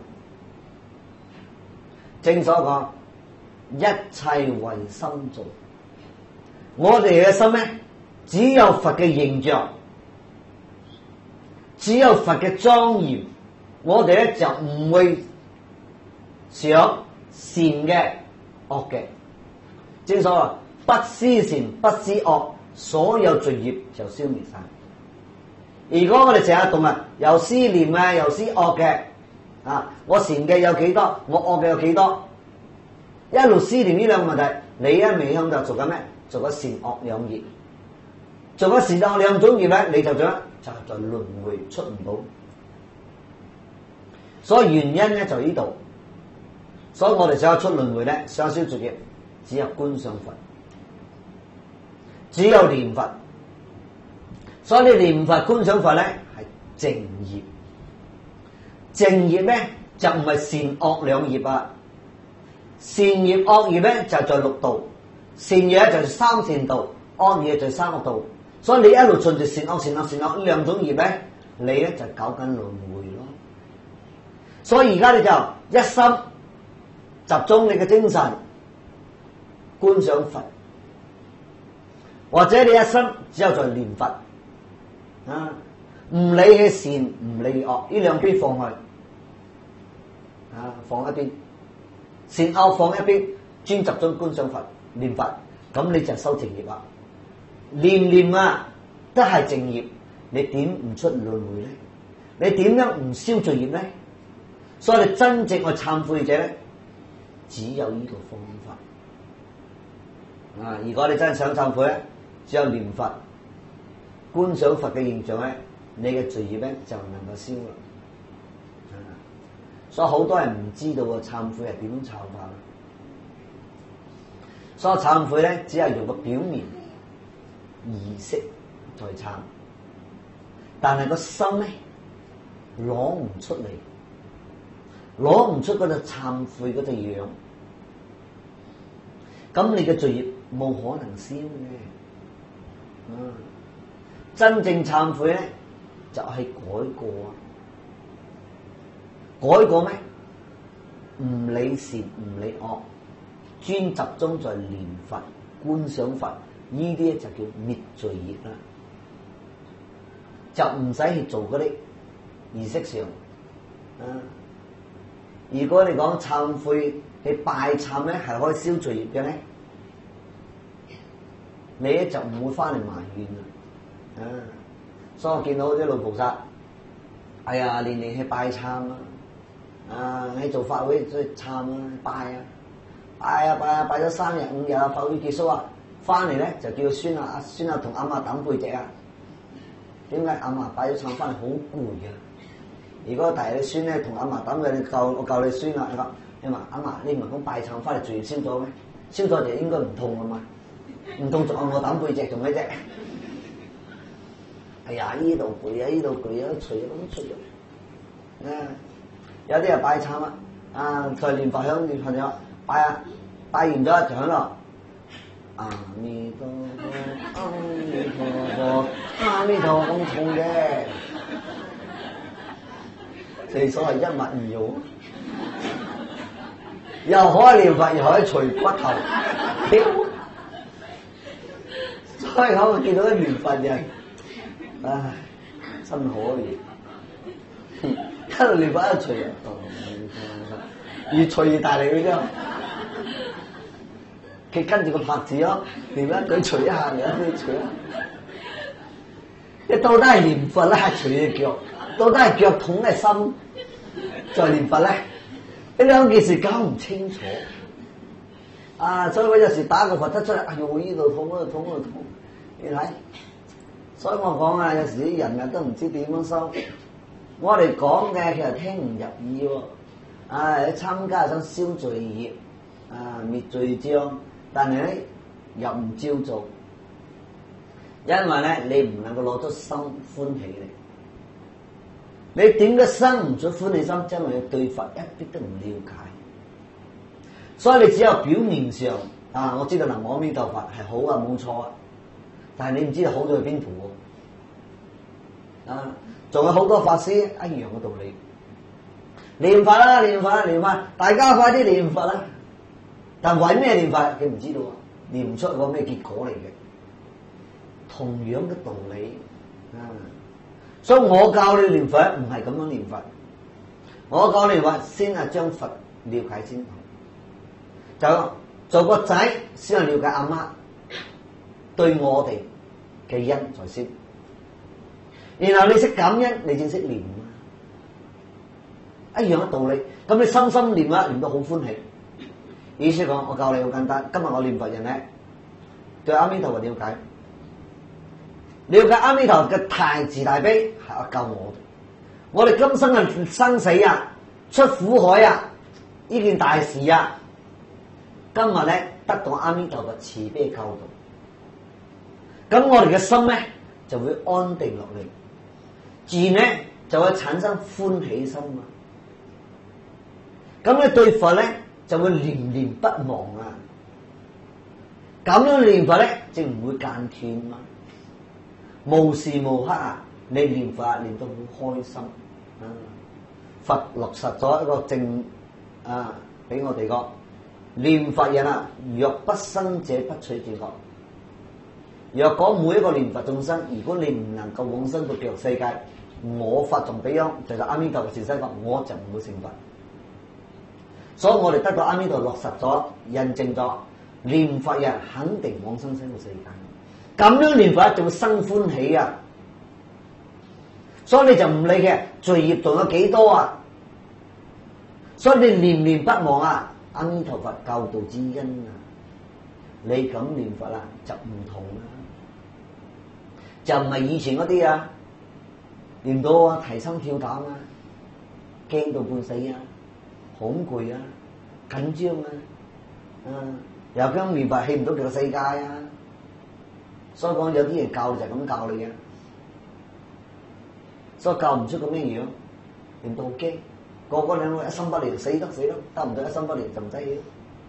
正所講，一切為心造。我哋嘅心咧，只有佛嘅形象。只有佛嘅莊嚴，我哋咧就唔會想善嘅惡嘅。正所謂不思善不思惡，所有罪業就消滅晒。如果我哋成日動啊，又思念啊，又思惡嘅啊，我善嘅有幾多，我惡嘅有幾多，一路思念呢兩個問題，你一味向就做緊咩？做咗善惡兩業，做咗善惡兩種業咧，你就做就在輪迴出唔到，所以原因咧就呢度，所以我哋想出輪迴咧，想消罪業，只有觀想佛，只有念佛，所以你念佛觀想佛咧係淨業，淨業咧就唔係善惡兩業啊， 善業惡業咧就在六道，善業咧就三善道，惡業就三惡道。所以你一路順住善惡呢兩種業咧，你咧就搞緊輪迴咯。所以而家你就一心集中你嘅精神觀想佛，或者你一生只有在念佛啊，唔理嘅善唔理惡，呢兩邊放去啊，放一邊，善惡放一邊，專集中觀想佛念佛，咁你就修正業啦。念啊都係正業，你點唔出輪迴咧？你點樣唔消罪業咧？所以你真正嘅懺悔者咧，只有呢個方法啊！如果你真係想懺悔咧，只有念佛、觀想佛嘅形象咧，你嘅罪業咧就能夠消啦。所以好多人唔知道個懺悔係點樣懺法，所以懺悔咧只係用個表面儀式在懺，但係個心咧攞唔出嚟，攞唔出嗰隻懺悔嗰隻樣，咁你嘅罪業冇可能消嘅。真正懺悔咧就係改過，改過咩？唔理善唔理惡，專集中在念佛觀想佛，呢啲就叫滅罪業啦，就唔使去做嗰啲儀式上。如果你講懺悔你拜懺咧係可以消罪業嘅咧，你咧就唔會翻嚟埋怨啦。所以我見到啲老菩薩，哎呀年年去拜懺啊，喺做法會去懺啊，拜咗3日5日啊，法會結束啊，翻嚟咧就叫孫啊同阿嫲等背脊啊。點解阿嫲拜咗懺翻嚟好攰啊？如果第日你孫咧同阿嫲等嘅，我教你孫啊，你話阿嫲你唔係講拜懺翻嚟罪業消咗咩？消咗就應該唔痛啊嘛，唔痛仲有我等背脊做咩啫？哎呀呢度攰啊，呢度攰啊，除咁除啊！有啲人拜懺啊，在念佛響念佛咗，拜完咗就響度阿彌陀佛，阿彌陀佛，阿彌陀佛咁痛嘅，正所謂一物二用，又可以念佛，又可以除骨頭，所以我見到啲念佛人，唉，真可憐。一路念佛一路除人，越除越大力嘅啫。佢跟住個拍子咯，念一句除一下，念一句除一下。你到底係念佛咧，係除隻腳？到底係腳痛咧，心再念佛咧？呢兩件事搞唔清楚。所以我有時打個佛得出嚟，哎呦呢度痛，嗰度痛，嗰度痛。你睇，所以我講啊，有時啲人都唔知點樣修。我哋講嘅其實聽唔入耳喎，你參加想消罪業，滅罪障，但係咧又唔照做，因為咧你唔能夠攞出心歡喜嚟。你點解生唔出歡喜心？因為你對佛一啲都唔了解，所以你只有表面上我知道南無阿彌陀佛係好啊，冇錯啊，但係你唔知道好在邊度喎。仲有好多法師一樣嘅道理，念佛啦，大家快啲念佛啦！但為咩念佛？佢唔知道，念唔出個咩結果嚟嘅。同樣嘅道理所以我教你念佛唔係咁樣念佛，我教你話先係將佛了解先，就做個仔先係了解阿媽對我哋嘅恩在先。然後你識感恩，你正識念一樣嘅道理。咁你深深念念到好歡喜。意思講，我教你好簡單。今日我念佛人咧，對阿彌陀佛了解阿彌陀佛嘅大慈大悲係我教我哋今生嘅生死出苦海呢件大事今日咧得到阿彌陀佛慈悲教導，咁我哋嘅心咧就會安定落嚟。自然咧就會產生歡喜心咁你對佛咧就會念念不忘啊！咁樣念佛咧，就唔會間斷嘛。無時無刻啊，你念佛啊，念得好開心啊！佛落實咗一個正啊，俾我哋講，念佛人啊，若不生者不取正覺。若果每一個念佛眾生，如果你唔能夠往生到極樂世界，我法仲比丘就係阿彌陀佛善生佛，我就唔會成佛。所以我哋得到阿彌陀落實咗，印證咗念佛人肯定往生西方世界。咁樣念佛就會生歡喜啊！所以你就唔理嘅罪業仲有幾多啊！所以你念念不忘啊！阿彌陀佛教導之恩啊！你咁念佛啊，就唔同啦，就唔係以前嗰啲啊，念到啊提心吊膽啊，驚到半死啊，恐懼啊，緊張啊，又驚念佛起唔到佢個世界啊，所以講有啲人教就係咁教你嘅，所以教唔出個咩樣，念到好驚，個個兩個一心不離，死得，得唔到一心不離就唔使要，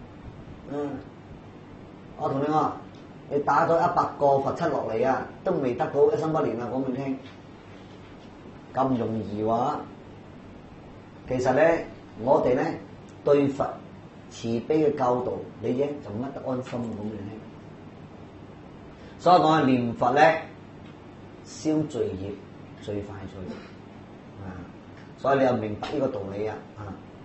我同你講，你打咗100個佛七落嚟啊，都未得到一心不離啊！講俾你聽，咁容易話？其實咧，我哋咧對佛慈悲嘅教導，你啫就乜得安心講俾你聽。所以講念佛咧，消罪業最快脆啊！所以你又明白呢個道理啊！